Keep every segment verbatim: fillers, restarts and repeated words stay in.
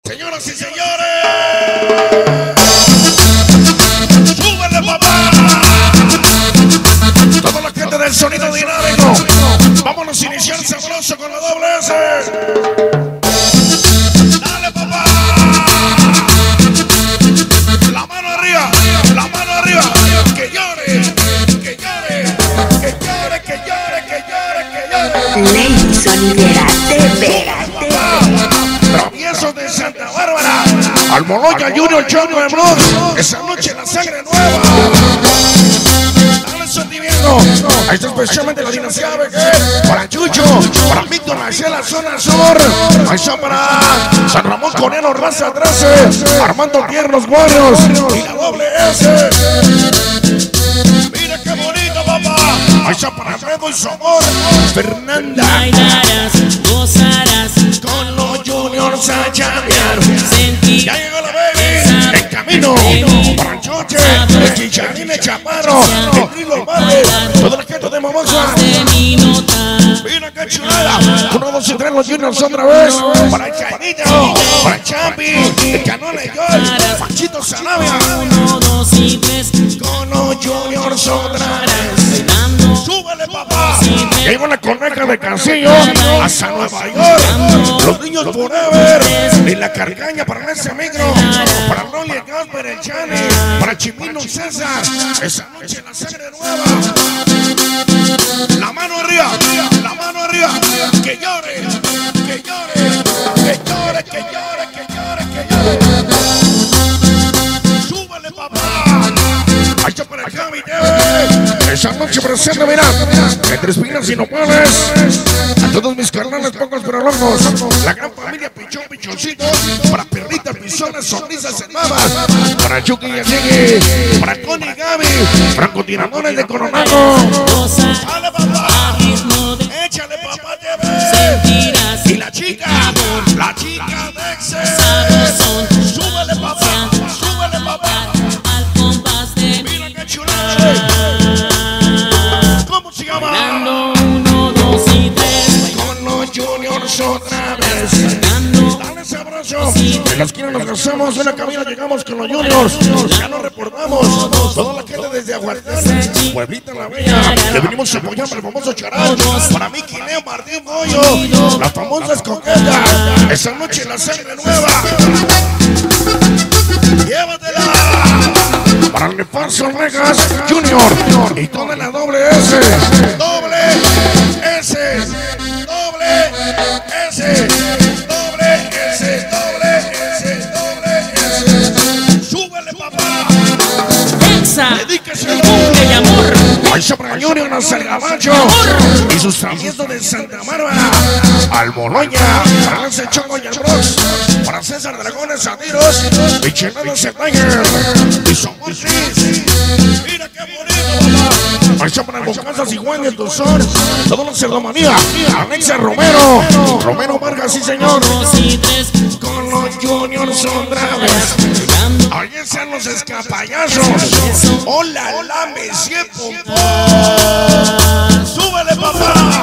Señoras y señores, súbele, papá. Toda la gente del sonido dinámico, vámonos a iniciar sabroso con la doble S. Dale, papá. La mano arriba, la mano arriba. Que llore, que llore, que llore, que llore, que llore, que llore. Lady Sonidera T V. Traviesos de Santa Bárbara, Almoloya Junior Choco de Blues. Esa noche la sangre nueva. Dale sentimiento. Ahí está especialmente la dinastía B G. Para Chucho, para Víctor García, la zona sur. Ahí está para San Ramón Conero, raza trece. Armando Tiernos Guardios y la doble S. Mira qué bonito, papá. Ahí está para Alfredo y su amor, Fernanda. Bailarás, gozarás Con los juniors a chambear. sentir. Ya llegó la baby, en camino. Para Choche, el Chicharín, el Chaparro, el Trilo Valdez, toda la gente de Mamosa. de mi nota. Mira qué chulada. Uno, dos y tres, los juniors otra vez. Para el Cañito, para el Champi, el Canón y Joy, Panchito Sanabia. Uno, dos y tres. Con los juniors otra vez. Bailando. Súbele, papá. Ya llegó la coneja de Cancillo hasta Nueva York. Los niños forever. Y la carcaña para ese micro. Para Rolly, el Gasper, el Chani. Para Chimino y César. Esa noche la sangre nueva. La mano arriba. La mano arriba. Que llore. Que llore. Que llore. Que llore. Que llore. Que llore. Súbele, papá. Ahí está para el Javi T V. Esa noche presente, mira, entre espinas y nopales. A todos mis carnales, pocos pero locos. La gran familia Pichón, Pichoncito. Para Perrita, Pisones, Sonrisas en Mamas. Para Chucky y Chiqui. Para Connie y Gaby. Francotiradores de Coronado. Dale, papá. Échale, papá, T V. Sentirás. Y la chica, la chica de Excel. Sabrosón. Súbele, papá. Súbele, papá. Al compás de mi. Mira qué chulada. ¿Cómo se llama? Bailando. Uno, dos y tres. Con los juniors otra vez. Bailando. Dale sabroso. En la esquina nos gozamos, en la cabina llegamos con los juniors. Ya nos reportamos. Toda la gente desde Aguardián, Pueblita la Bella. Le venimos a apoyar al famoso Charal. Para mí, Quineo, Martín Goyo. Las famosas coquetas. Esa noche la sangre nueva. Llévatela. Para el Nefarso Regas Junior y toda la doble S. Doble S. Doble S. Doble S. Doble S. Doble S. Súbele, papá. Exa. Dedíqueselo. De amor. Ahí se para Junior hasta el Gabacho y sus traviesos de Santa Bárbara. Almoloya, para ese Choco y el Bronx. Para César Dragones a tiros y Chenados el Tiger. Y somos Riz. Mira qué bonito, papá. Ahí se para Bocazas y Juan y el Tuzón. Todos los Cerdomanía. Alexa Romero. Romero Vargas, sí señor. Dos y tres. Con los juniors otra vez. Bailando. Ahí están los escapayazos. Hola, la Monsieur Pompón. Súbele, papá.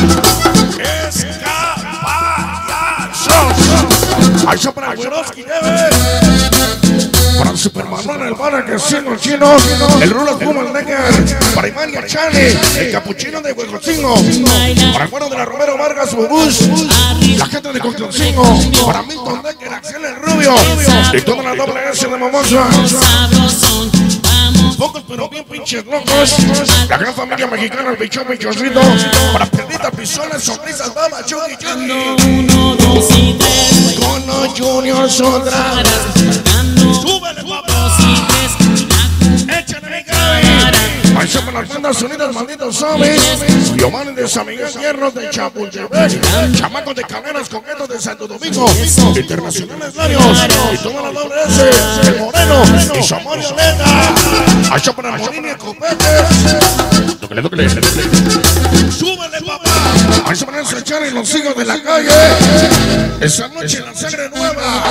Escapayazos. Ahí está para Güeroski, debe. Para el Superman, el Barra que siendo el chino. El Rulo Puma, el Necker. Para Iván y el Chani. El Capuchino de Huejocingo. Para el Bueno de la Romero Vargas, Bubús. La gente de Constancingo. Para Milton Decker, Axel el Rubio. Y toda la doble S de Mamosa. Sabrosón. Vamos. Pocos pero bien pinches locos. La gran familia mexicana, el Pichón, Pichoncito. Para Perrita, Pisones, Sonrisas, Baba, Chucky, Chucky. Uno, dos y tres. Con los juniors otra vez. Bailando. Súbele, papá. Dos y tres. Échale, mi Gaby. Ahí se van las bandas unidas, malditos zombies. Giovanni de San Miguel, Hierros de Chapultepec. Chamacos de Caneras, Coquetos de Santo Domingo. Internacionales Larios. Y toda la doble S. El Moreno. Y su amor Violeta. Ahí se van las Molini, Copetes. Tóquele, tóquele. Súbele, papá. Ahí se van a echar y los hijos de la calle. Esa noche la sangre nueva.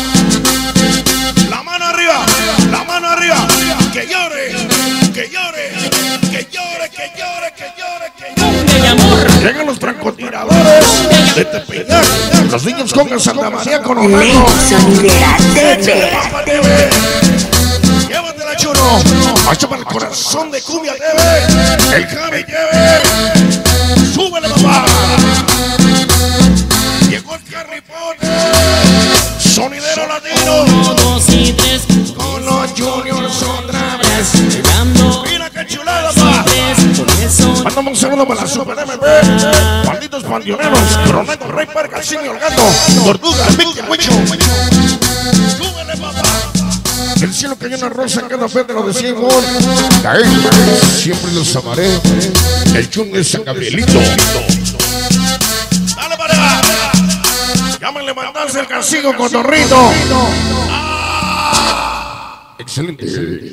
La mano arriba, la mano arriba. Que llore, que llore, que llore, que llore, que llore, que llore. De amor. Llegan los francotiradores. de Tepeyac, los niños con Santa María con Orlando. Ley Sonidera de veras. Llévatela, chulo. Macho para el corazón de cumbia, lleve. El Javi, lleve. Súbele, papá. Llegó el carripone. Sonidero latino. Uno, dos y tres. Con los juniors otra vez. Llegando. Mira qué chulada, papá. Tres. Por eso. Mandamos un saludo para la Super M P. Malditos pandioneros. Coronel Rey Parca, Casimio, el gato. Tortuga, Víctor, Huicho. Súbele, papá. El cielo cayó una rosa en cada pétalo de cien gol. Siempre los amaré. El chun de San Gabrielito. Dale para allá. Llámenle mandarse el castigo con Torrito. Ah, excelente.